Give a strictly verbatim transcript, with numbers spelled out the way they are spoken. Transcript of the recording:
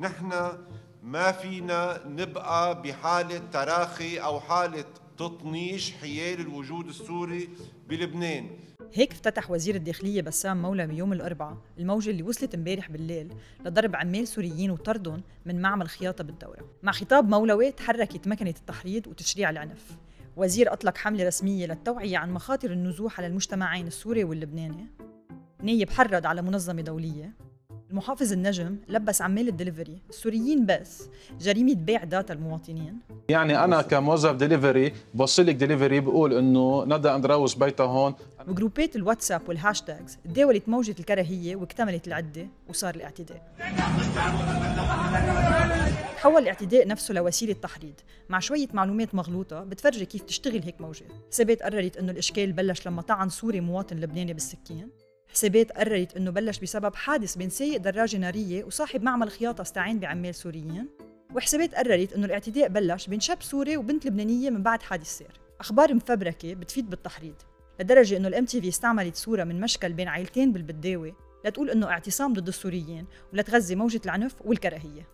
نحن ما فينا نبقى بحالة تراخي أو حالة تطنيش حيال الوجود السوري بلبنان. هيك افتتح وزير الداخلية بسام مولوي يوم الأربعاء الموجة اللي وصلت امبارح بالليل لضرب عمال سوريين وطردهم من معمل خياطة بالدورة. مع خطاب مولوي تحركت مكنة التحريض وتشريع العنف. وزير أطلق حملة رسمية للتوعية عن مخاطر النزوح على المجتمعين السوري واللبناني. نايب حرض على منظمة دولية. المحافظ النجم لبس عمال الدليفري السوريين بس جريمة بيع داتا المواطنين. يعني أنا كموظف دليفري بوصلك دليفري بقول إنه ندى أندراوس بيتها هون. وجروبات الواتساب والهاشتاجز تداولت موجة الكراهية واكتملت العدة وصار الاعتداء. تحول الاعتداء نفسه لوسيلة تحريض مع شوية معلومات مغلوطة بتفرجي كيف تشتغل هيك موجة. حسابات قررت إنه الإشكال بلش لما طعن سوري مواطن لبناني بالسكين. حسابات قررت إنه بلش بسبب حادث بين سايق دراجة نارية وصاحب معمل خياطة استعان بعمال سوريين. وحسابات قررت إنه الاعتداء بلش بين شاب سوري وبنت لبنانية من بعد حادث سير. أخبار مفبركة بتفيد بالتحريض لدرجة إنه الام تي في استعملت صورة من مشكل بين عائلتين بالبداوي لتقول إنه اعتصام ضد السوريين ولتغذي موجة العنف والكراهية.